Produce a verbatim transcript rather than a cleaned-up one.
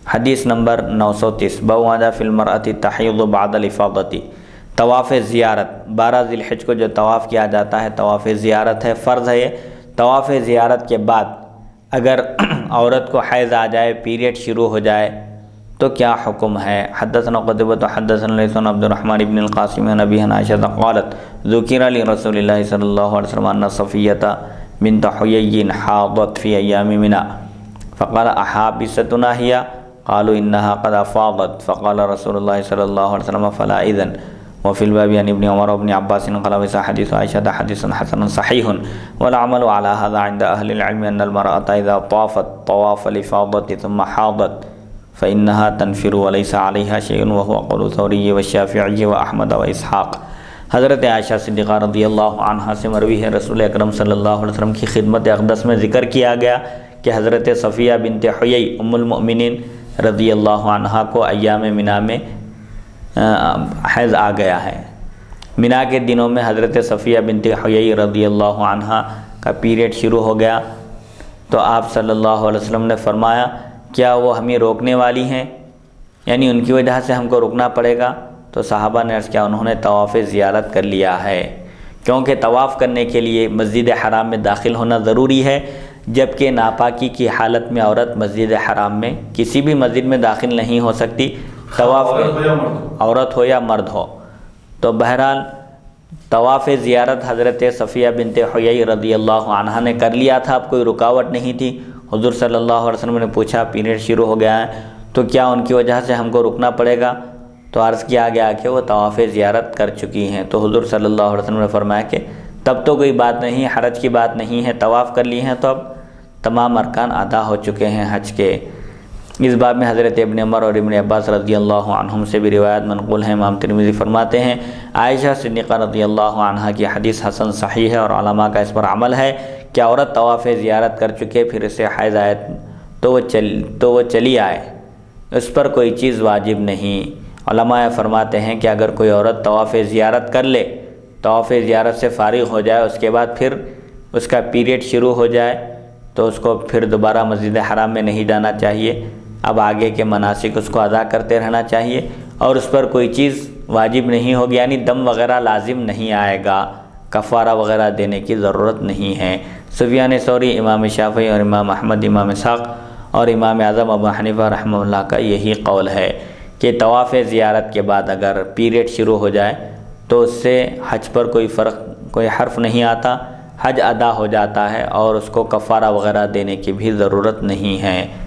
حدیث نمبر نو سو تیس بواجہ فی المرأۃ تحیض بعد الافاضۃ، طواف زیارت، بارہ ذی الحج کو جو طواف کیا جاتا ہے طواف زیارت ہے، فرض ہے یہ۔ طواف زیارت کے بعد اگر عورت کو حیض آ جائے، پیریڈ شروع ہو جائے تو کیا حکم ہے؟ حدثنا قتیبۃ حدثنا لیث عن عبد الرحمن بن القاسم عن ابی عائشہ قالت ذکر لرسول اللہ صلی اللہ علیہ وسلم ان صفیۃ بنت حیی حاضت فی ایام منی فقال احابستنا ہی؟ قالوا انها قد افاضت فقال رسول اللہ صلی اللہ علیہ وسلم فلا اذن وفي الباب عن ابن عمر وابن عباس قال وسا حديث عائشة حديث حسن صحيح والعمل على هذا عند أهل العلم أن المرأة إذا طافت طواف الإفاضة ثم حاضت فإنها تنفر وليس عليها شيء وهو قول ثوري والشافعي وأحمد وإسحاق۔ حضرت عائشہ صدیقہ رضی اللہ عنہا سے مروی ہے، رسول اکرم صلی اللہ علیہ وسلم کی خدمت اقدس میں ذکر کیا گیا کہ حضرت صفیہ بنت حیی ام المؤمنین رضی اللہ عنہا کو ایام منی میں حیض آ گیا ہے۔ منی کے دنوں میں حضرت صفیہ بنت حیی رضی اللہ عنہا کا پیریڈ شروع ہو گیا تو آپ صلی اللہ علیہ وسلم نے فرمایا کیا وہ ہمیں روکنے والی ہیں، یعنی ان کی وجہ سے ہم کو رکنا پڑے گا؟ تو صحابہ نے عرض کیا انہوں نے طواف زیارت کر لیا ہے، کیونکہ طواف کرنے کے لیے مسجد حرام میں داخل ہونا ضروری ہے، جبکہ ناپاکی کی حالت میں عورت مسجد حرام میں کسی بھی مسجد میں داخل نہیں ہو سکتی، طواف عورت ہو یا مرد ہو۔ تو بہرحال طواف زیارت حضرت صفیہ بنت حیی رضی اللہ عنہا نے کر لیا تھا، اب کوئی رکاوٹ نہیں تھی۔ حضور صلی اللہ علیہ وسلم نے پوچھا پیریڈ شروع ہو گیا ہے تو کیا ان کی وجہ سے ہم کو رکنا پڑے گا؟ تو عرض کیا گیا کہ وہ طواف زیارت کر چکی ہیں، تو حضور صلی اللہ علیہ وسلم نے فرمایا کہ تب تو کوئی بات نہیں، حرج کی بات نہیں ہے، طواف کر لی ہیں تو اب تمام ارکان ادا ہو چکے ہیں حج کے۔ اس باب میں حضرت ابن عمر اور ابن عباس رضی اللہ عنہم سے بھی روایت منقول ہے۔ امام ترمذی فرماتے ہیں عائشہ صدیقہ رضی اللہ عنہا کی حدیث حسن صحیح ہے اور علماء کا اس پر عمل ہے کہ عورت طواف زیارت کر چکے پھر اسے حیض آئے تو وہ چل تو وہ چلی آئے، اس پر کوئی چیز واجب نہیں۔ علماء فرماتے ہیں کہ اگر کوئی عورت طواف زیارت کر لے، طواف زیارت سے فارغ ہو جائے، اس کے بعد پھر اس کا پیریڈ شروع ہو جائے تو اس کو پھر دوبارہ مسجد حرام میں نہیں جانا چاہیے، اب آگے کے مناسک اس کو ادا کرتے رہنا چاہیے اور اس پر کوئی چیز واجب نہیں ہوگی، یعنی دم وغیرہ لازم نہیں آئے گا، کفارہ وغیرہ دینے کی ضرورت نہیں ہے۔ سفیان ثوری، امام شافعی اور امام احمد، امام اسحاق اور امام اعظم ابو حنیفہ رحمہ اللہ کا یہی قول ہے کہ طواف زیارت کے بعد اگر پیریڈ شروع ہو جائے تو اس سے حج پر کوئی فرق کوئی حرف نہیں آتا، حج ادا ہو جاتا ہے اور اس کو کفارہ وغیرہ دینے کی بھی ضرورت نہیں ہے۔